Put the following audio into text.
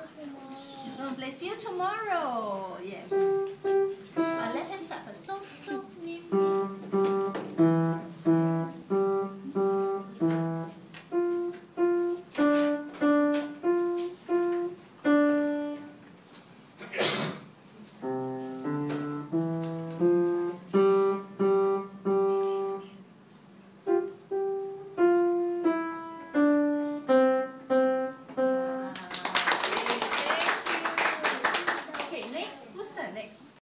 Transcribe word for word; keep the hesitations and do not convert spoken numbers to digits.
She's gonna play see you tomorrow. Yes. Uh, left hand side first. So, so, me, me.